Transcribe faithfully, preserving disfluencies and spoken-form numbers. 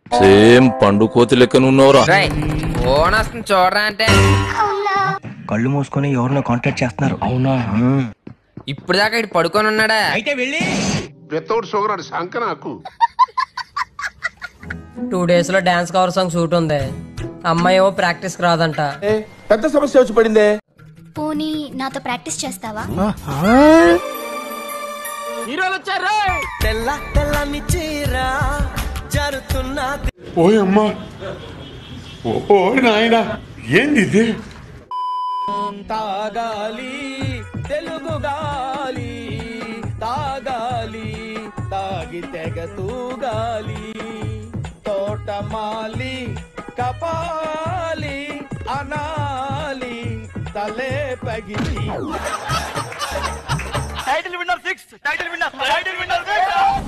Same పండు కోతి లెక్కన ఉన్నవరా. ఫోన్ వస్తుంది చూడరా అంటే కళ్ళు మూసుకొని ఎవరినో కాంటాక్ట్ చేస్తున్నారు. అవునా? ఇప్పుడు దాకా ఇటు పడుకొని ఉన్నాడా? అయితే వెళ్ళి వితౌట్ షుగర్ అని శంక నాకు. టూ డేస్ లో డాన్స్ కవర్ సాంగ్ షూట్ ఉంది. అమ్మాయి ఏమో ప్రాక్టీస్ కి రాదంట. పెద్ద సమస్య వచ్చి పడిందే. పోనీ నాతో ప్రాక్టీస్ చేస్తావా? హీరోలు వచ్చారు. తెల్ల తెల్లని చీర జరుతున్నది. ఓయ్ అమ్మా, ఓ నాయనా, ఏంది ఇది? తాగాలి తెలుగు గాలి, తాగాలి తాగి తెగ తూగాలి, తోటమాలి కపాలి అనాలి తలే పగిలి. Title winner six, title winner, title winner